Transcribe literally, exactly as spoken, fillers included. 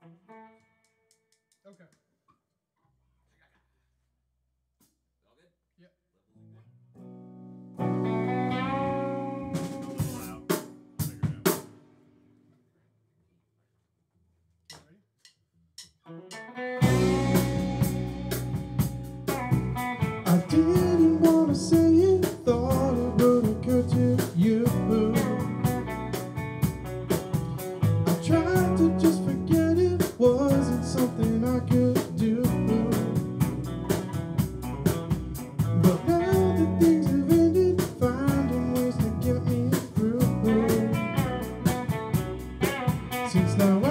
Okay. All good? Yep. I didn't want to say it, thought it would occur to you. I tried to just forget it, wasn't something I could do. But now that things have ended, finding ways to get me through. Since now